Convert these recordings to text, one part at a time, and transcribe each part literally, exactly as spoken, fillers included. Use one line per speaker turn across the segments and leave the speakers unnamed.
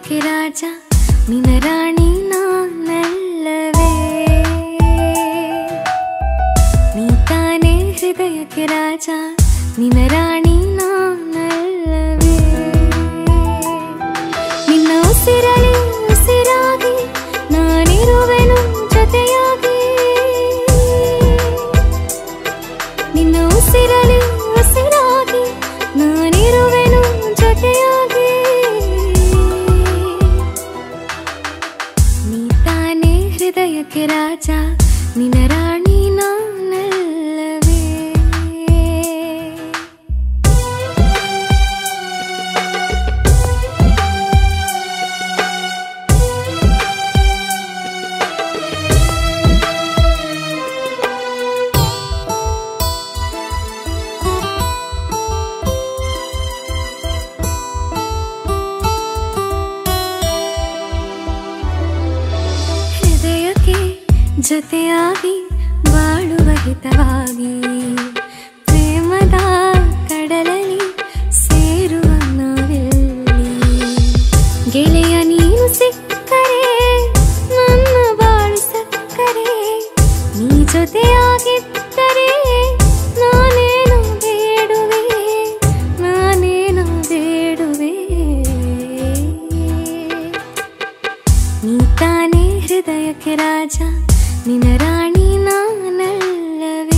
ಹೃದಯಕ್ಕೆ ರಾಜ ನಿನ್ನ ರಾಣಿ ನಾನಲ್ಲವೇ ನೀ ತಾನೇ ಹೃದಯಕ್ಕೆ ರಾಜ ನಿನ್ನ ರಾಣಿ ನಾನಲ್ಲವೇ ನಿನ್ನ ಉಸಿರಲಿ ಉಸಿರಾಗಿ ನಾನಿರುವೆನು ಜೊತೆಯಾಗಿ ನಿನ್ನ ಉಸಿರಲಿ ಉಸಿರಾಗಿ ನಾನಿರುವೆನು ಜೊತೆಯಾಗಿ ನೀ ತಾನೇ ಹೃದಯಕ್ಕೆ ರಾಜ ನಿನ್ನ ರಾಣಿ ನಾನಲ್ಲವೇ ಜೊತೆಯಾಗಿ ಬಾಳುವ ಹಿತವಾಗಿ ಪ್ರೇಮದ ಕಡಲಲ್ಲಿ ಸೇರುವ ನಾವೆಲ್ಲಿ ಗೆಳೆಯ ನೀನು ಸಿಕ್ಕರೆ ನನ್ನ ಬಾಳು ಸಕ್ಕರೆ ನೀ ಜೊತೆಯಾಗಿದ್ದರೆ ನಾನೇನು ಬೇಡುವೆ ನಾನೇನು ಬೇಡುವೆ ನೀ ತಾನೇ ಹೃದಯಕ್ಕೆ ರಾಜ ನಿನ್ನ ರಾಣಿ ನಾನಲ್ಲವೇ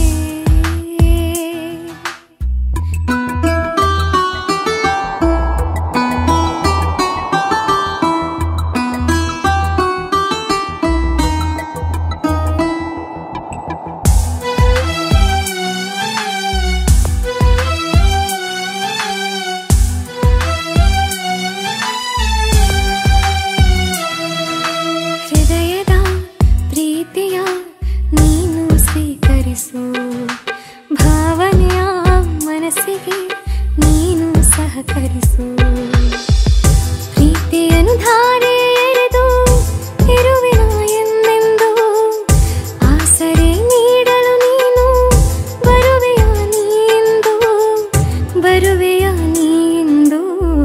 ಹೃದಯದ ಪ್ರೀತಿಯ ನೀನು ಸ್ವೀಕರಿಸು ಭಾವನೆಯ ಮನಸ್ಸಿಗೆ ನೀನು ಸಹಕರಿಸು ಪ್ರೀತಿಯನ್ನು ಧಾರೆ ಎರೆದು ಇರುವೆನ ಎಂದೆಂದು ಆಸರೆ ನೀಡಲು ನೀನು ಬರುವೆಯ ನೀಂದು ಬರುವೆಯ ನೀಂದು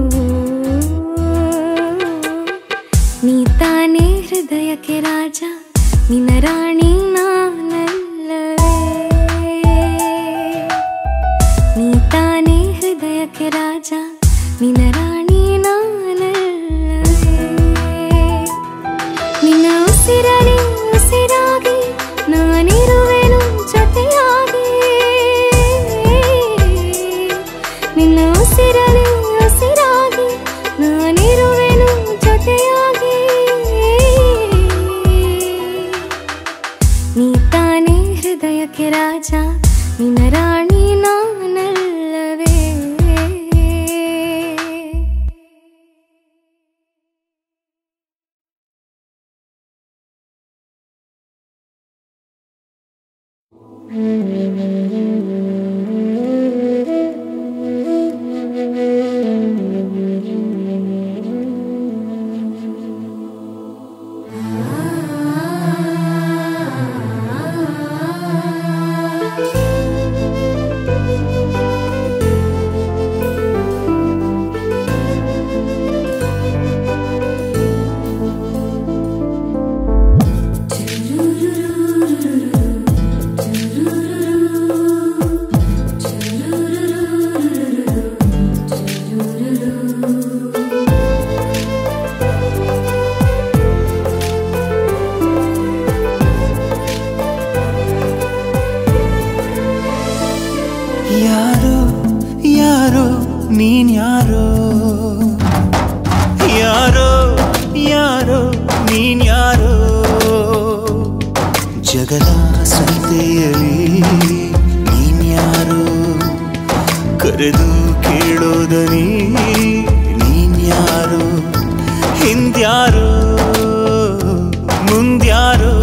ನೀ ತಾನೇ ಹೃದಯಕ್ಕೆ ರಾಜ ನಿನ್ನ ರಾಣಿ ನಾನಲ್ಲವೇ ನೀ ತಾನೇ ಹೃದಯಕ್ಕೆ ರಾಜ ನಿನ್ನ ರಾಣಿ ನಾನಲ್ಲವೇ ನಿನ್ನ ಉಸಿರಲಿ ಉಸಿರಾಗಿ ನಾನಿರುವೆನು ಜೊತೆಯಾಗಿ ನಿನ್ನ ಉಸಿರಲಿ ಉಸಿರಾಗಿ ನಾನಿರುವೆನು ಜೊತೆಯಾಗಿ ನೀ ತಾನೇ ಹೃದಯಕ್ಕೆ ರಾಜ ನಿನ್ನ ರಾಣಿ ನಾನಲ್ಲವೇ
ಯಾರೋ ಯಾರೋ ನೀನ್ ಯಾರೋ ಯಾರೋ ಯಾರೋ ನೀನ್ ಯಾರೋ ಜಗದ ಸಂತೆಯಲ್ಲಿ ನೀನ್ ಯಾರೋ ಕರೆದು ಕೇಳೋದನಿ ನೀನ್ ಯಾರೋ ಹಿಂದ್ಯಾರೋ ಮುಂದ್ಯಾರೋ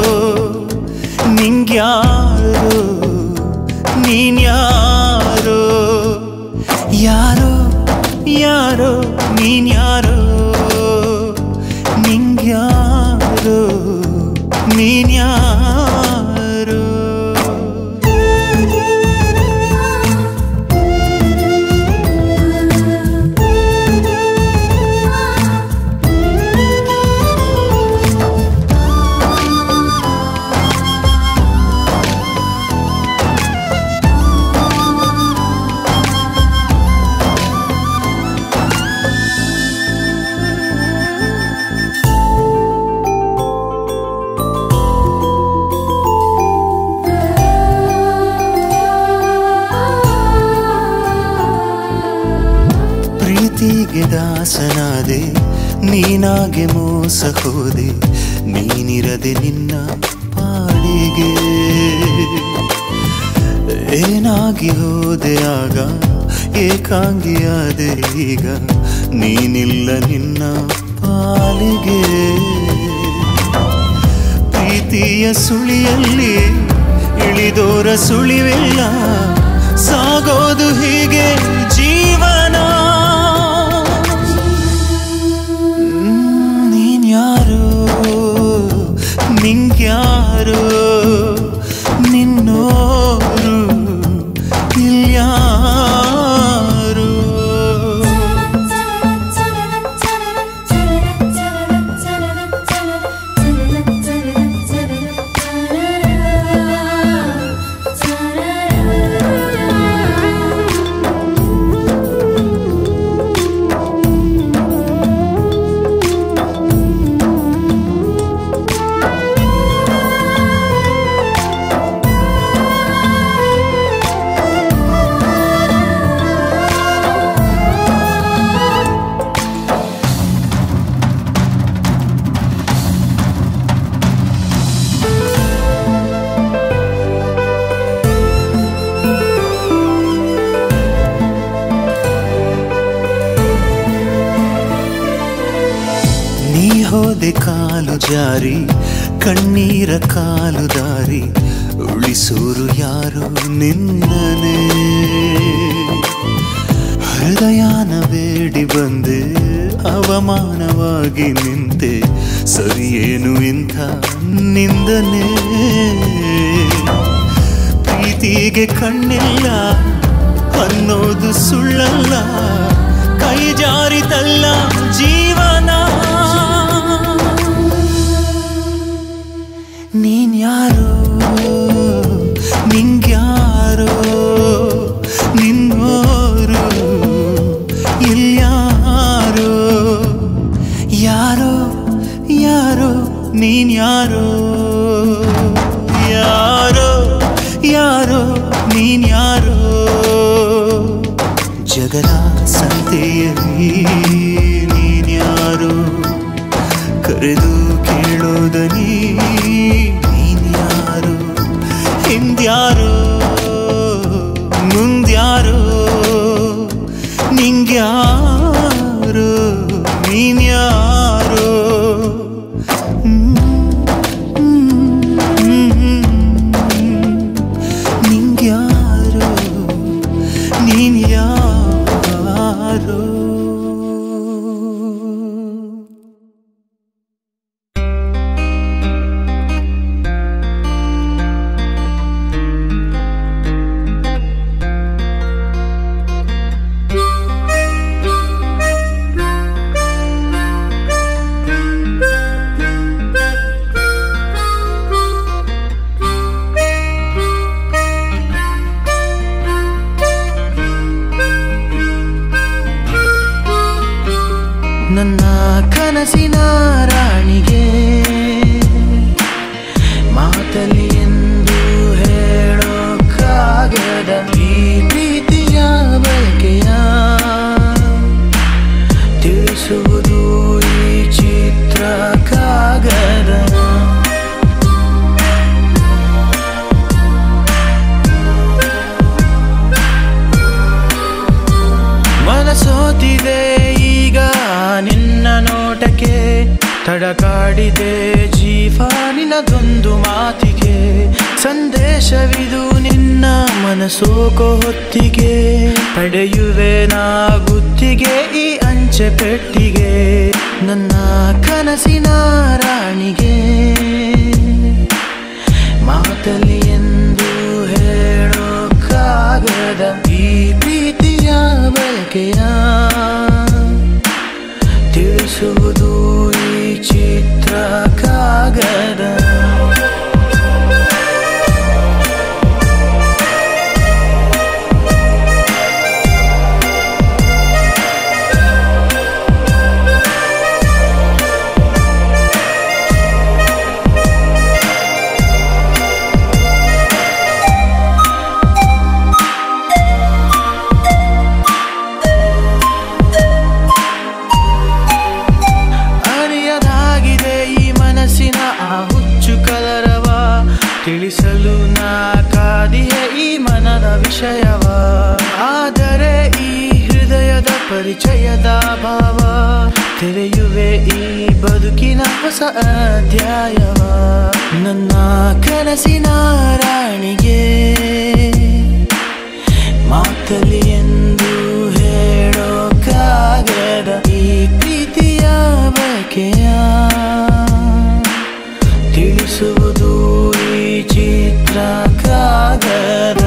ನಿಂಗ್ಯಾರೋ ನೀನ್ ಯಾರೋ ಯಾರೋ ಯಾರೋ ನೀನ್ ಯಾರೋ ನಿಂಗ್ಯಾರೋ ನೀನ್ ಯಾರೋ ಪ್ರೀತಿಗೆ ದಾಸನಾದೆ ನೀನಾಗೆ ಮೋಸ ಹೋದೆ ನೀನಿರದೆ ನಿನ್ನ ಪಾಡಿಗೆ ಏನಾಗಿ ಹೋದೆ ಆಗ ಏಕಾಂಗಿಯಾದೆ ಈಗ ನೀನಿಲ್ಲ ನಿನ್ನ ಪಾಲಿಗೆ ಪ್ರೀತಿಯ ಸುಳಿಯಲ್ಲಿ ಇಳಿದೋರ ಸುಳಿವಿಲ್ಲ ಸಾಗೋದು ಹೀಗೆ ಜೀವನ ನೀನ್ಯಾರೋ ನಿಂಗ್ಯಾರೋ ನಿನ್ನೋರು ಇಲ್ಯಾರು ಹೋದೆ ಕಾಲು ಜಾರಿ ಕಣ್ಣೀರ ಕಾಲು ದಾರಿ ಉಳಿಸೋರು ಯಾರು ನಿನ್ನನೆ ಹೃದಯನ ಬೇಡಿ ಬಂದೆ ಅವಮಾನವಾಗಿ ನಿಂತೆ ಸರಿಯೇನು ಇಂಥ ನಿಂದನೆ ಪ್ರೀತಿಗೆ ಕಣ್ಣಿಲ್ಲ ಅನ್ನೋದು ಸುಳ್ಳಲ್ಲ ಕೈ ಜಾರಿತಲ್ಲ ಜೀವನ ನೀನ್ಯಾರೋ ನಿಂಗ್ಯಾರೋ ನಿನ್ನೋರು ಇಲ್ಯಾರೋ ಯಾರೋ ಯಾರೋ ನೀನ್ಯಾರೋ ಯಾರೋ ಯಾರೋ ನೀನ್ಯಾರೋ ಜಗದ ಸಂತೆಯಲ್ಲಿ ನೀನ್ಯಾರೋ ಕರೆದು ಕೇಳೋದನಿ ನೀನ್ಯಾರೋ ಹಿಂದ್ಯಾರೋ ಮುಂದ್ಯಾರೋ ನಿಂಗ್ಯಾರೋ ನೀನ್ಯಾರೋ ನಿಂಗ್ಯಾರೋ ನೀನ್ಯಾರೋ ನನ್ನ ಕನಸಿನ ರಾಣಿಗೆ ಮಾತಲ್ಲಿ ಎಂದು ಹೇಳೋಕ್ಕಾಗದ ಈ ಪ್ರೀತಿಯ ಬಯಕೆಯ ತಿಳಿಸುವುದು ಈ ಚಿತ್ರ ಕಾಗದ ಮನಸೋತಿದೆ ಈಗ ನಿನ್ನ ನೋಟಕ್ಕೆ ತಡಕಾಡಿದೆ ಜೀವ ನಿನ್ನದೊಂದು ಮಾತಿಗೆ ಸಂದೇಶವಿದು ನಿನ್ನ ಮನಸೋಕೋ ಹೊತ್ತಿಗೆ ಪಡೆಯುವೆ ನಾ ಗುತ್ತಿಗೆ ಈ ಅಂಚೆ ಪೆಟ್ಟಿಗೆ ನನ್ನ ಕನಸಿನ ರಾಣಿಗೆ ಮಾತಲ್ಲಿ ಎಂದು ಹೇಳೋಕ್ಕಾಗದ ಈ ಪ್ರೀತಿಯ ಬಯಕೆಯ ತಿಳಿಸುವುದು ಈ ಚಿತ್ರ ಕಾಗದ ತಿಳಿಸಲು ನಾ ಕಾದಿಯೇ ಈ ಮನದ ವಿಷಯವ. ಆದರೆ ಈ ಹೃದಯದ ಪರಿಚಯದ ಭಾವ ತೆರೆಯುವೆ ಈ ಬದುಕಿನ ಹೊಸ ಅಧ್ಯಾಯವ. ನನ್ನ ಕನಸಿನ ರಾಣಿಗೆ ಮಾತಲಿ ಎಂದು ಹೇಳೋಕ್ಕಾಗದ ಈ ಪ್ರೀತಿಯ ಬಗೆಯ ತಿಳಿಸುವುದು ಈ ಚಿತ್ರ ಕಾಗದ.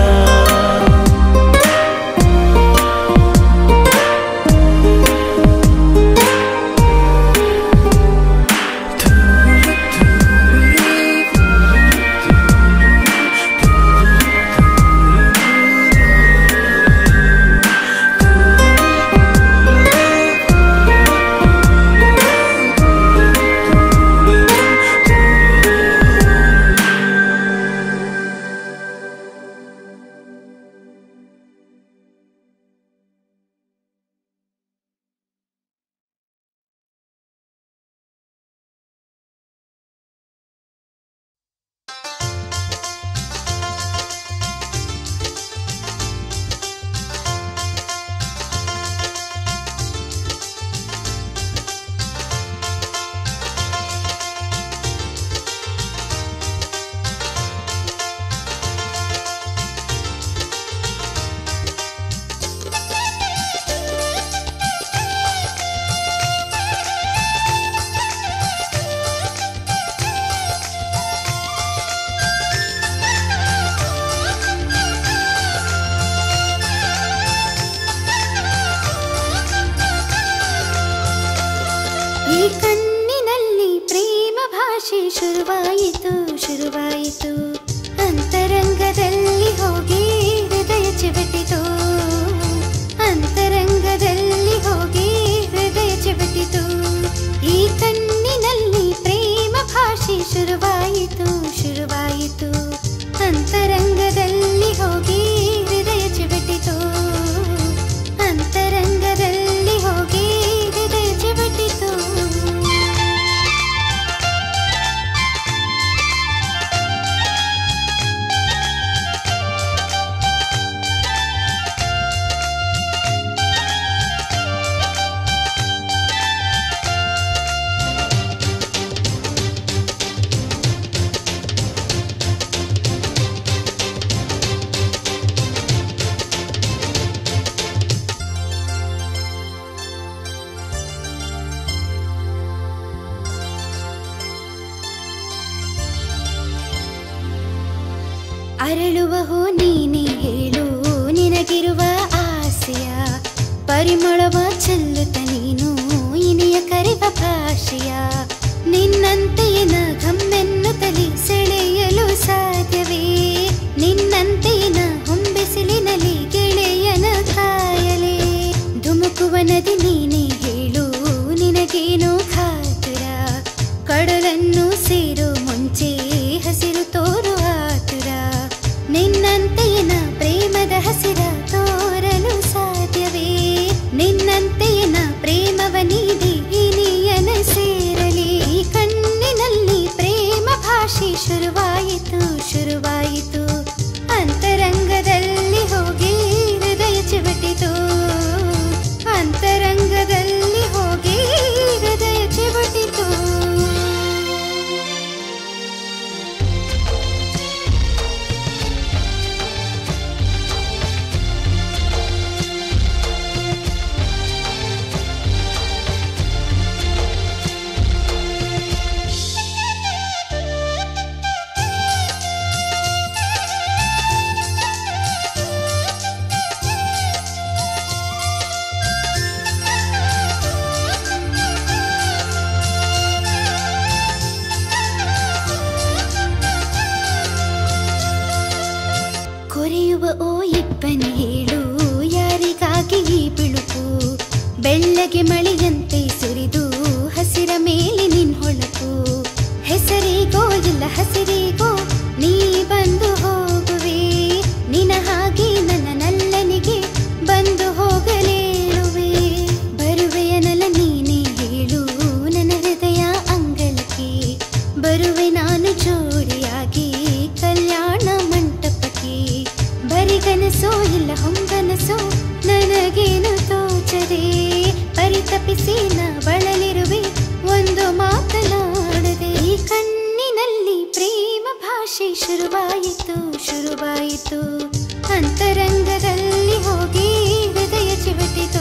ಶುರುವಾಯಿತು ಶುರುವಾಯಿತು ಅಂತರಂಗದಲ್ಲಿ ಹೋಗಿ ಹೃದಯ ಚಿಬಟಿತು. ಅಂತರಂಗದಲ್ಲಿ ಹೋಗಿ ಹೃದಯ ಚಿಬಟಿತು. ಈ ಕಣ್ಣಿನಲ್ಲಿ ಪ್ರೇಮ ಭಾಷೆ ಶುರುವಾಯಿತು ಶುರುವಾಯಿತು ಅಂತರಂಗದಲ್ಲಿ ಹೋಗಿ ಹೃದಯ ಚಿಬಟಿತು. ಅಂತರಂಗದಲ್ಲಿ ಹೋಗಿ ಹೃದಯ ಚಿಬಟಿತು. ಅರಳುವ ಹೂ ನೀನೆ ಹೇಳು ನಿನಗಿರುವ ಆಸೆಯ ಪರಿಮಳವ ಚೆಲ್ಲುತ್ತ ನೀನು ಇನಿಯ ಕರೆವ ಭಾಷೆಯ. ನಿನ್ನಂತೆಯೇ ನ ಘಮ್ಮೆನ್ನುತ್ತಲೇ ಸೆಳೆಯಲು ಸಾಧ್ಯವೇ? ನಿನ್ನಂತೆಯೇ ನ ಹೊಂಬೆಸಿಲಿನಲ್ಲಿ ಗೆಳೆಯನ ಕಾಯಲೇ? ಧುಮುಕುವ ನದಿ ನೀನೆ ಹೇಳು ನಿನಗೇನೋ ಖಾತುರ ಕಡಲನ್ನು ಸೇರೋ ಮುಂಚೆ ಹಸಿರು ತೋರು ಆತುರ. ನಿನ್ನಂತೆಯೇ ನ ಪ್ರೇಮದ ಹಸಿರ ತೋರಲು ಸಾಧ್ಯವೇ? ನಿನ್ನಂತೆಯೇ ನ ಪ್ರೇಮವ ನೀಡಿ ಇನಿಯನ ಸೇರಲಿ. ಕಣ್ಣಿನಲ್ಲಿ ಪ್ರೇಮ ಭಾಷೆ ಶುರುವಾಯಿತು ಶುರುವಾಯಿತು ಅಂತರಂಗದಲ್ಲಿ ಹೋಗಿ ಹೃದಯ ಚಿಬಟಿತು. ಅಂತರಂಗದಲ್ಲಿ ಹೋಗಿ ಹೃದಯ ಚಿಬಟಿತು. ಕೊರೆಯುವ ಓ ಇಬ್ಬನಿ ಹೇಳು ಯಾರಿಗಾಗಿ ಈ ಬಿಳುಪು? ಬೆಳ್ಳಗೆ ಮಳೆಯಂತೆ ಸುರಿದು ಹಸಿರ ಮೇಲೆ ನಿನ್ ಹೊಳಪು. ಹೆಸರಿಗೋ ಇಲ್ಲ ಹಸಿರಿಗೋ ನೀ ಬಂದು ಹೋಗುವೆ. ನಿನ ಹಾಗೆ ನನ್ನ ನಲ್ಲನಿಗೆ ಬಂದು ಹೋಗಲೇಳುವೆ. ಬರುವೆಯ ನಲ ನೀನೇ ಹೇಳು ನನ್ನ ಹೃದಯ ಅಂಗಳಕ್ಕೆ. ಬರುವೆ ನಾನು ಜೋಡಿಯಾಗಿ ಕಲ್ಯಾಣ ತಪ್ಪಿಸಿ ನ ಬಳಲಿರುವೆ ಒಂದು ಮಾತನಾಡದೆ. ಈ ಕಣ್ಣಿನಲ್ಲಿ ಪ್ರೇಮ ಭಾಷೆ ಶುರುವಾಯಿತು ಶುರುವಾಯಿತು ಅಂತರಂಗದಲ್ಲಿ ಹೋಗಿ ಹೃದಯ ಚಿವುಟಿತು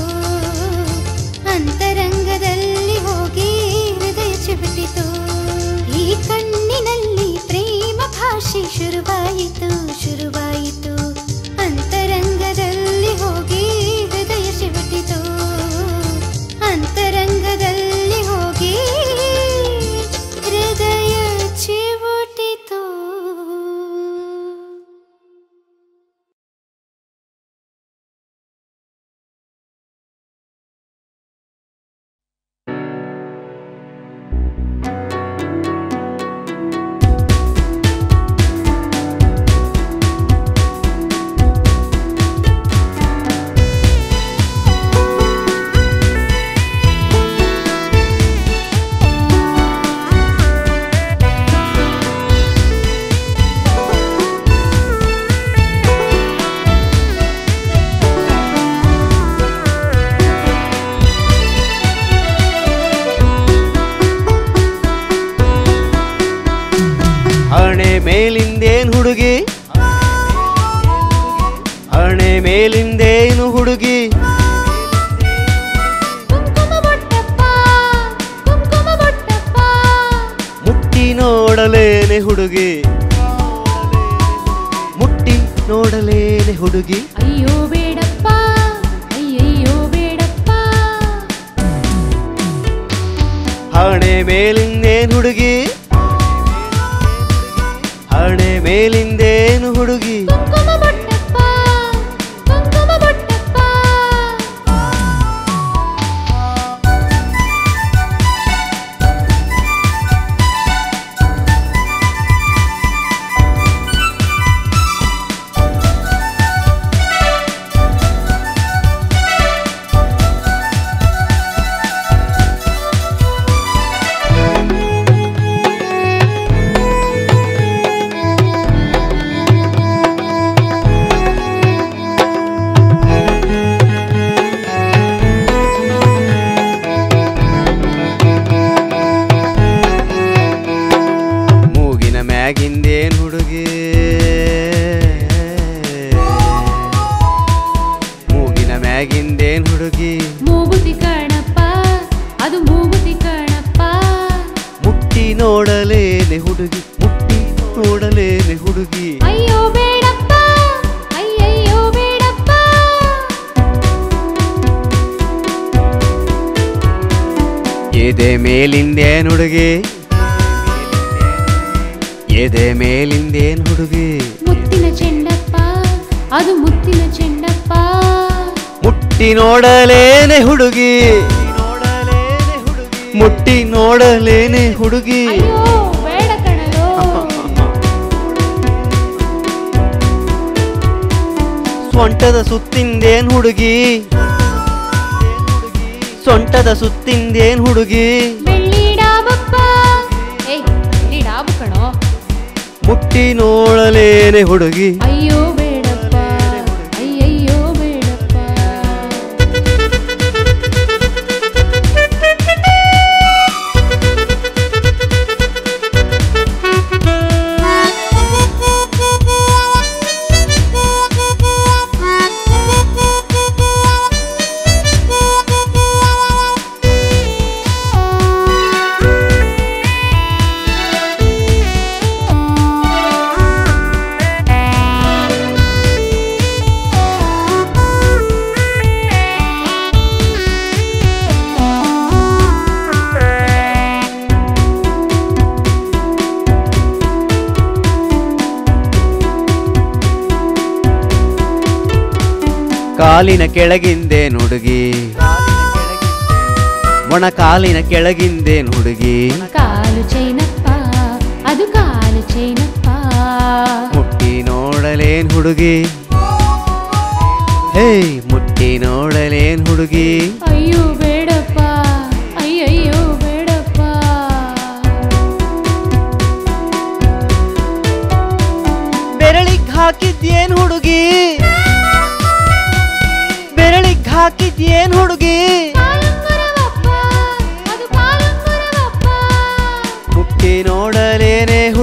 ಅಂತರಂಗದಲ್ಲಿ ಹೋಗಿ ಹೃದಯ ಚಿವುಟಿತು. ಈ ಕಣ್ಣಿನಲ್ಲಿ ಪ್ರೇಮ ಭಾಷೆ ಶುರುವಾಯಿತು ಶುರುವಾಯಿತು ಅಂತರಂಗದಲ್ಲಿ ಹೋಗಿ ಹೃದಯ ಚಿವುಟಿತು ಅಂತರಂಗದಲ್ಲಿ ಹೋಗಿ ಹೃದಯ ಚಿವುಟಿತು.
ಹಣೆ ಮೇಲಿಂದೇನು ಹುಡುಗಿ ಹಣೆ ಮೇಲಿಂದೇನು ಹುಡುಗಿ ಮುಟ್ಟಿ ನೋಡಲೇನೆ ಹುಡುಗಿ ಮುಟ್ಟಿ ನೋಡಲೇನೆ ಹುಡುಗಿ.
ಅಯ್ಯೋ ಬೇಡಪ್ಪ ಅಯ್ಯಯ್ಯೋ ಬೇಡಪ್ಪ.
ಹಣೆ ಮೇಲಿಂದೇನು ಹುಡುಗಿ ಹಣೆ ಮೇಲಿಂದೇನು ಹುಡುಗಿ
ಕುಂಕುಮ ಬೊಟ್ಟಪ್ಪ ಕುಂಕುಮ ಬೊಟ್ಟಪ್ಪ.
ಮ್ಯಾಗಿಂದೇನು ಹುಡುಗಿ ಮೂಗಿನ ಮ್ಯಾಗಿಂದೇನು ಹುಡುಗಿ
ಮೂಗುತಿ ಕಣಪ್ಪ ಅದು ಮೂಗುತಿ ಕಣಪ್ಪ.
ಮುಟ್ಟಿ ನೋಡಲೇನೆ ಹುಡುಗಿ ಮುಟ್ಟಿ ನೋಡಲೇನೆ ಹುಡುಗಿ.
ಅಯ್ಯೋ ಬೇಡಪ್ಪ ಅಯ್ಯಯ್ಯೋ ಬೇಡಪ್ಪ.
ಎದೆ ಮೇಲಿಂದೇನು ಹುಡುಗಿ ಎದೆ ಮೇಲಿಂದೇನು ಹುಡುಗಿ
ಮುತ್ತಿನ ಚೆಂಡಪ್ಪ ಅದು ಮುತ್ತಿನ ಚೆಂಡಪ್ಪ.
ಮುಟ್ಟಿ ನೋಡಲೇನೆ ಹುಡುಗಿ ಮುಟ್ಟಿ ನೋಡಲೇನೆ ಹುಡುಗಿ.
ಅಯ್ಯೋ ಬೇಡ ಕಣಲೋ.
ಸೊಂಟದ ಸುತ್ತಿಂದೇನು ಹುಡುಗಿ ಸೊಂಟದ ಸುತ್ತಿಂದೇನು ಹುಡುಗಿ
ಬೆಳ್ಳಿ ಡಾಬಪ್ಪ ಏಯ್ ಬೆಳ್ಳಿ ಡಾಬು ಕಣೋ.
ಮುಟ್ಟಿ ನೋಡಲೇನೆ ಹುಡುಗಿ.
ಅಯ್ಯೋ ಬೇಡಪ್ಪ ಅಯ್ಯಯ್ಯೋ ಬೇಡಪ್ಪ.
ಕಾಲಿನ ಕೆಳಗಿಂದೇನು ಹುಡುಗಿ ಮೊಣ ಕಾಲಿನ ಕೆಳಗಿಂದೇನು ಹುಡುಗಿ
ಕಾಲು ಚೈನಪ್ಪ ಅದು ಕಾಲು ಚೈನಪ್ಪ.
ಮುಟ್ಟಿ ನೋಡಲೇನ್ ಹುಡುಗಿ ಹೇ ಮುಟ್ಟಿ ನೋಡಲೇನ್ ಹುಡುಗಿ.
ಅಯ್ಯೋ ಬೇಡಪ್ಪ ಅಯ್ಯಯ್ಯೋ ಬೇಡಪ್ಪ.
ಬೆರಳಿಗೆ ಹಾಕಿದ್ಯೇನ್ ಹುಡುಗಿ ಬೆರಳಿಗೆ ಹಾಕಿದ್ಯೇನ್ ಹುಡುಗಿ.
ಕಾಲುಂಗುರವಪ್ಪ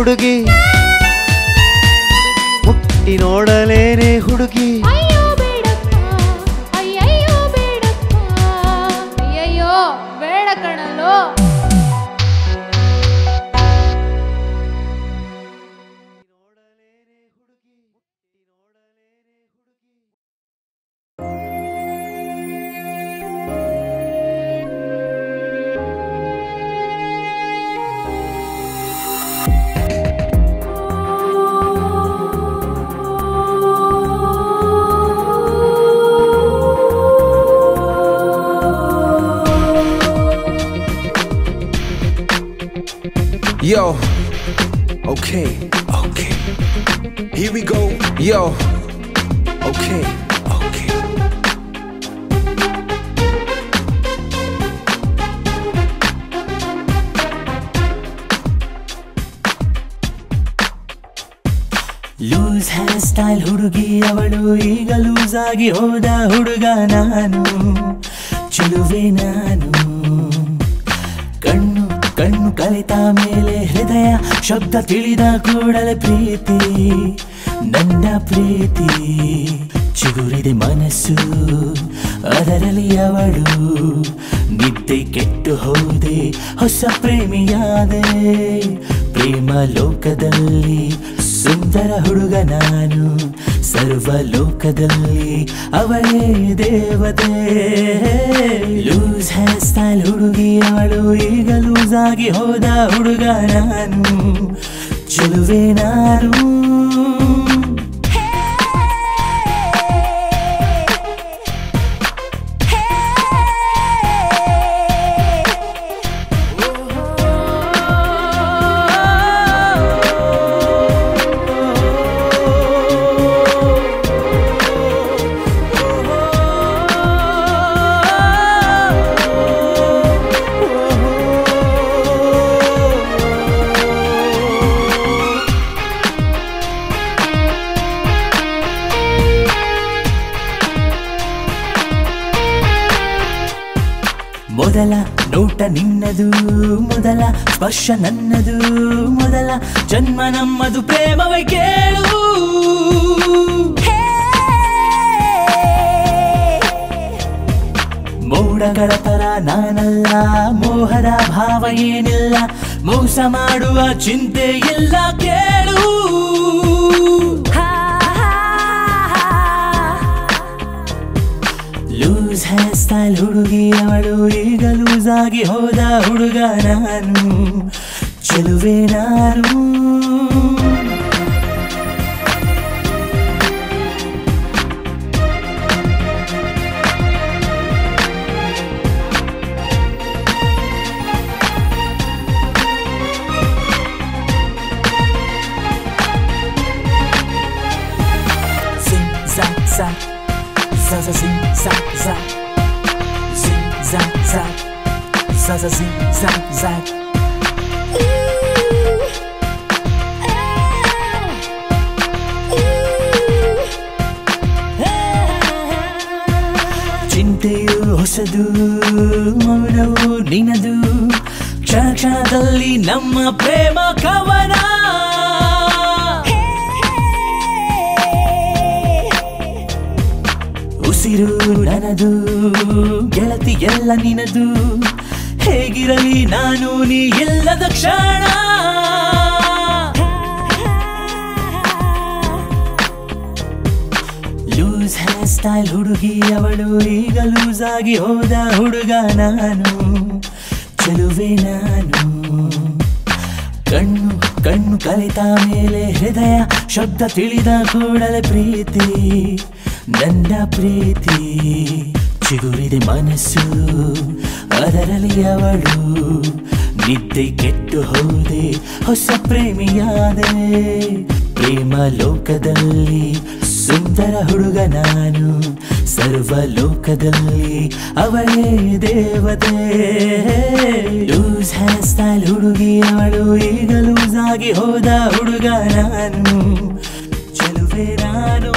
ಹುಡುಗಿ ಮುಟ್ಟಿ ನೋಡಲೇನೆ ಹುಡುಗಿ
ಅಯ್ಯೋ ಬೇಡಪ್ಪ ಅಯ್ಯಯ್ಯೋ ಬೇಡಪ್ಪ ಅಯ್ಯಯ್ಯೋ ಬೇಡ ಕಣಲೋ
Yo, okay, okay, here we go. Yo, okay, okay.
Loose hair style ಹುಡುಗಿ ಅವಳು ಈಗ ಲೂಸ್ ಆಗಿ ಹೋದ ಹುಡುಗ ನಾನು ಚೆಲುವೆ ನಾನು ಕಣ್ಣು ಕಣ್ಣು ಕಲಿತ ಮೇಲೆ ಹೃದಯ ಶಬ್ದ ತಿಳಿದ ಕೂಡಲೇ ಪ್ರೀತಿ ನನ್ನ ಪ್ರೀತಿ ಚಿಗುರಿದೆ ಮನಸ್ಸು ಅದರಲ್ಲಿ ಅವಳು ನಿದ್ದೆ ಕೆಟ್ಟು ಹೋದೆ ಹೊಸ ಪ್ರೇಮಿಯಾದೆ ಪ್ರೇಮ ಲೋಕದಲ್ಲಿ ಸುಂದರ ಹುಡುಗ ನಾನು ಸರ್ವ ಲೋಕದಲ್ಲಿ ಅವಳೇ ದೇವತೆ ಲೂಸ್ ಹೇರ್ ಸ್ಟೈಲ್ ಹುಡುಗಿ ಅವಳು ಈಗ ಲೂಸ್ ಆಗಿ ಹೋದ ಹುಡುಗ ನಾನು ಚೆಲುವೆ ನಾನು ಮೊದಲ ನೋಟ ನಿನ್ನದು ಮೊದಲ ಸ್ಪರ್ಶ ನನ್ನದು ಮೊದಲ ಜನ್ಮ ನಮ್ಮದು ಪ್ರೇಮವೇ ಕೇಳು ಮೋಡಗಳ ತರ ನಾನಲ್ಲ ಮೋಹದ ಭಾವ ಏನಿಲ್ಲ ಮೋಸ ಮಾಡುವ ಚಿಂತೆ ಇಲ್ಲ ಕೇಳು ಲೂಸ್ ಹೇರ್ ಸ್ಟೈಲ್ ಹುಡುಗಿ ಅವಳು ಈಗ ಲೂಸ್ ಆಗಿ ಹೋದ ಹುಡುಗ ನಾನು ಚೆಲುವೆ ನಾನು Zing zag zag za za zing zag zag zing zag zag za za zing zag zag ಚಿಂತೆಯು ಹೊಸದು ಮೌನವು ನಿನದು ಕ್ಷಣ ಕ್ಷಣದಲ್ಲಿ ನಮ್ಮ ಪ್ರೇಮ ಕವನ ಉಸಿರು ನನದು ಗೆಳತಿ ಎಲ್ಲ ನಿನದು ಹೇಗಿರಲಿ ನಾನು ನೀ ಇಲ್ಲದ ಕ್ಷಣ ಲೂಸ್ ಹೇರ್ ಸ್ಟೈಲ್ ಹುಡುಗಿ ಅವಳು ಈಗ ಲೂಸ್ ಆಗಿ ಹೋದ ಹುಡುಗ ನಾನು ಚೆಲುವೆ ನಾನು ಕಣ್ಣು ಕಣ್ಣು ಕಲಿತ ಮೇಲೆ ಹೃದಯ ಶಬ್ದ ತಿಳಿದ ಕೂಡಲೇ ಪ್ರೀತಿ ನನ್ನ ಪ್ರೀತಿ ಚಿಗುರಿದೆ ಮನಸ್ಸು ಅದರಲ್ಲಿ ಅವಳು ನಿದ್ದೆ ಕೆಟ್ಟು ಹೋದೆ ಹೊಸ ಪ್ರೇಮಿಯಾದೆ ಪ್ರೇಮ ಲೋಕದಲ್ಲಿ ಸುಂದರ ಹುಡುಗ ನಾನು ಸರ್ವ ಲೋಕದಲ್ಲಿ ಅವಳೇ ದೇವತೆ ಲೂಸ್ ಹೇರ್ ಸ್ಟೈಲ್ ಹುಡುಗಿ ಅವಳು ಈಗ ಲೂಸ್ ಆಗಿ ಹೋದ ಹುಡುಗ ನಾನು ಚೆಲುವೆ ನಾನು